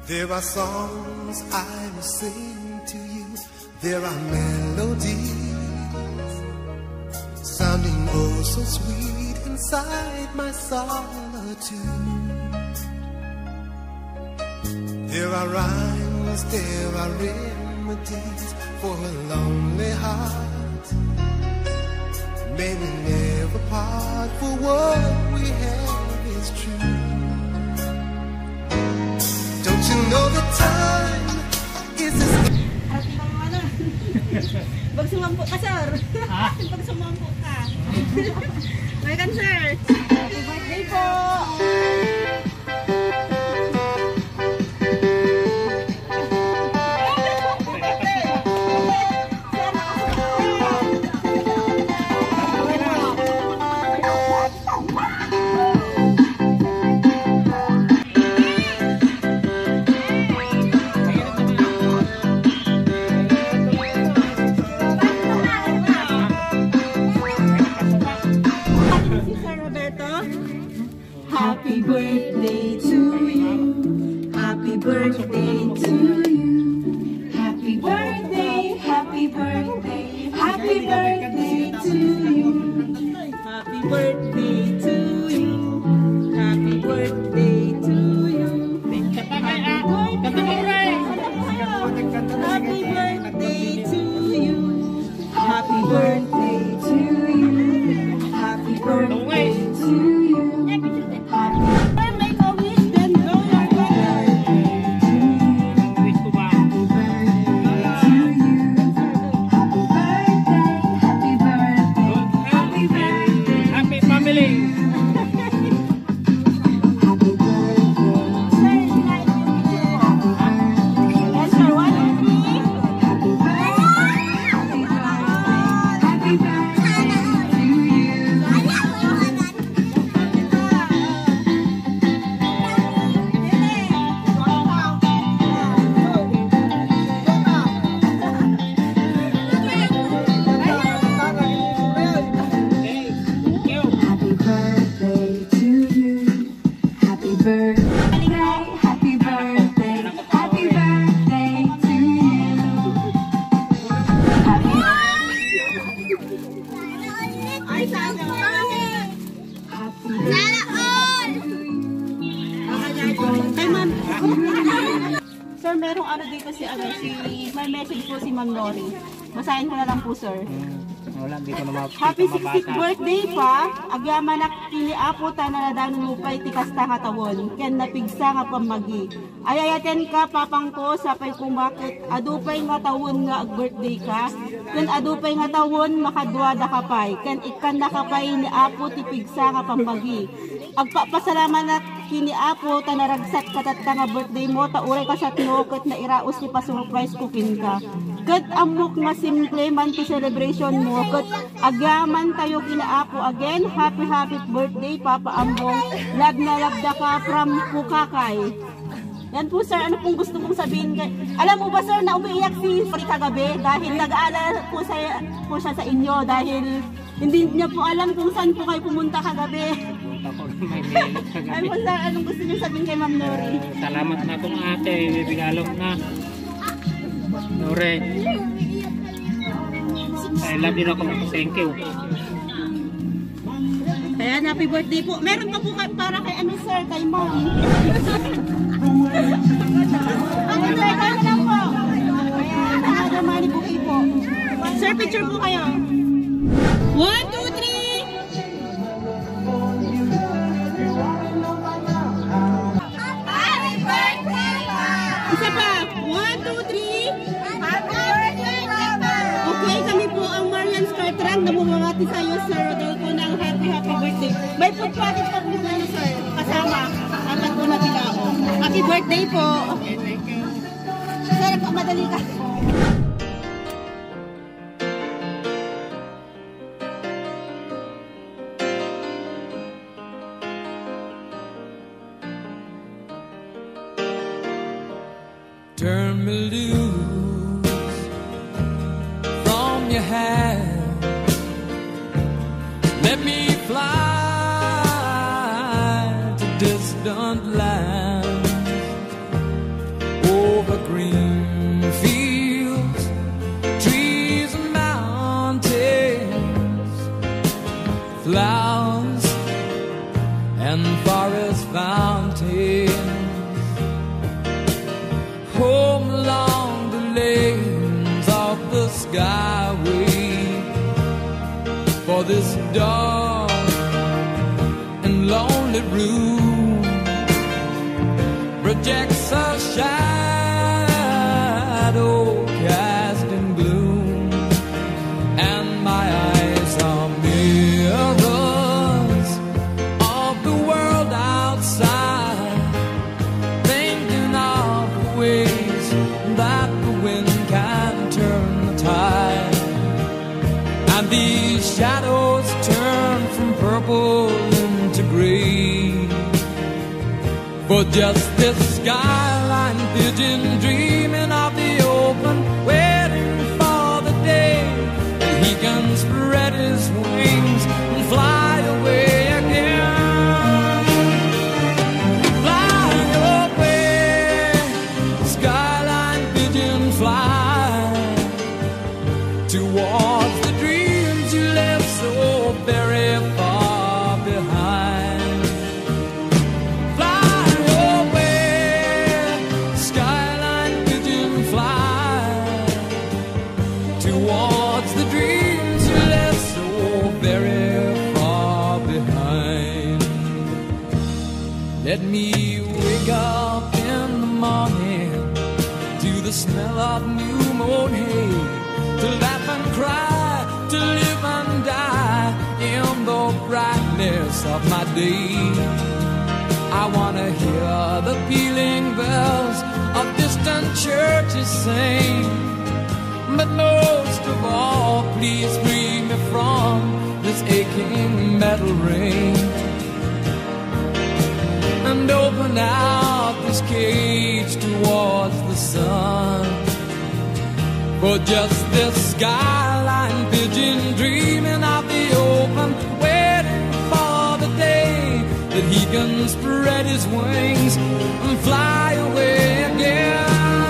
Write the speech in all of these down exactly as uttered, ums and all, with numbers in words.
There are songs I will sing to you. There are melodies sounding oh so sweet inside my solitude. There are rhymes, there are remedies for a lonely heart. May we never part, for what we have is true. Don't you know the time is this? Pag sumampo ka, sir. Pag sumampo ka. Welcome, sir. Happy birthday po. Happy birthday to you. Happy birthday to you. Happy birthday, happy birthday, happy birthday to you. Happy birthday to you. Happy birthday to you. Happy birthday to you. Happy birthday to you. Happy birthday to you. Sir, merong ano dito si ano, si may message po si Ma'am Nori. Basahin ko na lang po, sir. Wala, di ko na mabasa. Happy sixtieth birthday pa. Agyaman na kiniapo ta na nadano mo pa'y tikas ta katawon. Ken napigsa nga pamagi. Ayayaten ka papang ko sapay kung bakit adupay nga tawon nga birthday ka. Ken adupay nga tawon makadwada ka pay. Ken ikan na kapay ni apo tipigsa nga pamagi. Agpapasalamat na kiniapo ta naragsat katat nga birthday mo ta uray ka sa tinokot na iraos ni pa surprise cooking ka. Ket amok nga simple man to celebration mo. Ket agyaman tayo kinaapo again. Happy happy birthday Papa Ambong. Love na love da ka from Pukakay. Yan po sir, ano pong gusto mong sabihin kay... Alam mo ba sir na umiiyak si Fari kagabi dahil nag-aalala po, po siya sa inyo dahil hindi niya po alam kung saan po kayo pumunta kagabi. Ano po sir, anong gusto niyo sabihin kay Ma'am Nori? Uh, salamat na kong ate, bibigalog na. Nori. I love you na kong thank you. Ayan, happy birthday po. Meron pa po para kay ano sir, kay Ma'am. Happy birthday na lang po. Ayan, mga mani bouquet po. Sir, picture po kayo. One, two, three. Happy birthday, Ma'am. Isa pa. One, two, three. Happy birthday, Ma'am. Okay, kami po ang Marian Scartrang na bumangati sa iyo, sir. Dahil po ng happy, happy birthday. May food packet pa po na sir. Kasama. Apat po na bilao. Happy birthday po. Okay, thank you. Sir, madali ka. Turn me loose from your hand. Let me fly to distant lands. flowers and forest fountains. Home along the lanes of the skyway, for this dark and lonely room projects a shadow cast in gloom, and my eyes are mirrors of the world outside, thinking of the ways that the wind can turn the tide, and these shadows turn from purple into gray, for just this skyline pigeon dreaming of the open, waiting for the day that he can spread his wings and fly away again. Fly away, skyline pigeon, fly towards the dreams you left so very far behind. Fly away, skyline pigeon, fly towards the dreams you left so very far behind. Let me wake up in the morning to the smell of new mown hay, to laugh and cry, to live and die in the brightness of my day. I wanna hear the pealing bells of distant churches sing, but most of all, please free me from this aching metal ring, and open out this cage towards the sun, for just this skyline pigeon dreaming of the open, waiting for the day that he can spread his wings and fly away again.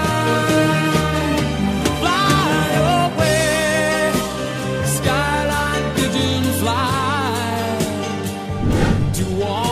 Fly away, skyline pigeon, fly towards